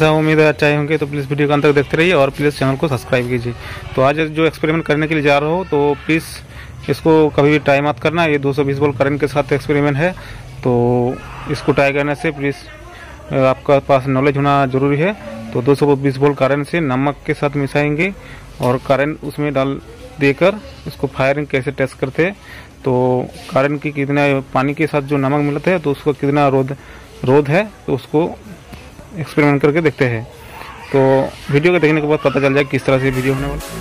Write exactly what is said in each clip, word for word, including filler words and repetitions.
ऐसा उम्मीद है अच्छा होंगे, तो प्लीज़ वीडियो को अंत तक देखते रहिए और प्लीज़ चैनल को सब्सक्राइब कीजिए। तो आज जो एक्सपेरिमेंट करने के लिए जा रहा हो तो प्लीज़ इसको कभी भी ट्राई मत करना। ये दो सौ बीस वोल्ट करंट के साथ एक्सपेरिमेंट है, तो इसको ट्राई करने से प्लीज़ आपका पास नॉलेज होना ज़रूरी है। तो दो सौ बीस वोल्ट करंट से नमक के साथ मिसाएंगे और करंट उसमें डाल देकर इसको फायरिंग कैसे टेस्ट करते हैं, तो करंट की कितना पानी के साथ जो नमक मिलता है तो उसको कितना रोध रोध है, तो उसको एक्सपेरिमेंट करके देखते हैं। तो वीडियो को देखने के बाद पता चल जाए किस तरह से वीडियो होने वाला।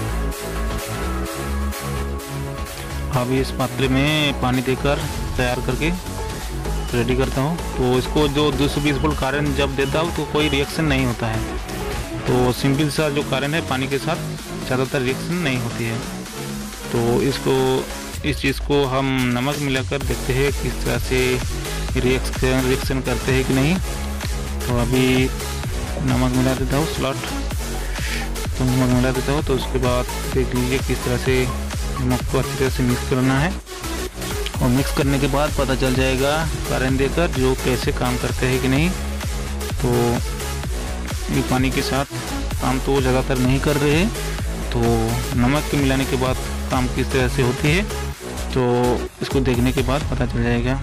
अभी इस पात्र में पानी देकर तैयार करके रेडी करता हूँ। तो इसको जो दो सौ बीस वोल्ट करंट जब देता हूँ तो कोई रिएक्शन नहीं होता है। तो सिंपल सा जो करंट है पानी के साथ ज़्यादातर रिएक्शन नहीं होती है। तो इसको इस चीज़ को हम नमक मिलाकर देखते हैं किस तरह से रिएक्शन रिएक्शन करते हैं कि नहीं। तो अभी नमक मिला देता हूँ स्लॉट, तो नमक मिला देता हूँ। तो उसके बाद देख लीजिए किस तरह से नमक को अच्छी तरह से मिक्स करना है और मिक्स करने के बाद पता चल जाएगा करंट देकर जो कैसे काम करते हैं कि नहीं। तो ये पानी के साथ काम तो ज़्यादातर नहीं कर रहे हैं, तो नमक के मिलाने के बाद काम किस तरह से होती है तो इसको देखने के बाद पता चल जाएगा।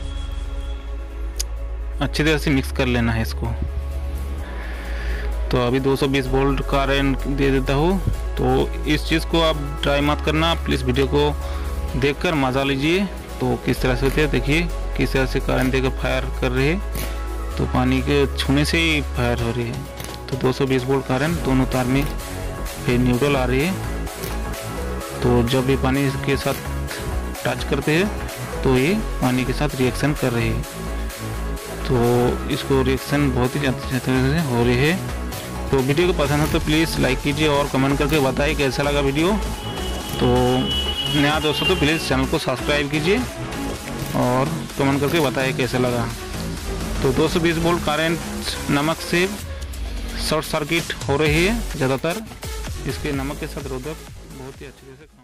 अच्छी तरह से मिक्स कर लेना है इसको। तो अभी दो सौ बीस वोल्ट करंट दे देता हूँ। तो इस चीज़ को आप ट्राई मत करना, प्लीज़ वीडियो को देखकर मज़ा लीजिए। तो किस तरह से होती है देखिए, किस तरह से करंट देकर फायर कर रहे हैं, तो पानी के छूने से ही फायर हो रही है। तो दो सौ बीस वोल्ट करंट दोनों तार में फिर न्यूट्रल आ रही है। तो जब भी पानी के साथ टच करते हैं तो ये पानी के साथ रिएक्शन कर रही है। तो इसको रिएक्शन बहुत ही अच्छी तरह से हो रही है। तो वीडियो को पसंद है तो प्लीज़ लाइक कीजिए और कमेंट करके बताइए कैसा लगा वीडियो। तो नया दोस्तों तो प्लीज़ चैनल को सब्सक्राइब कीजिए और कमेंट करके बताइए कैसा लगा। तो दो सौ बीस वोल्ट करंट नमक से शॉर्ट सर्किट हो रही है ज़्यादातर, इसके नमक के साथ रोधक बहुत ही अच्छे से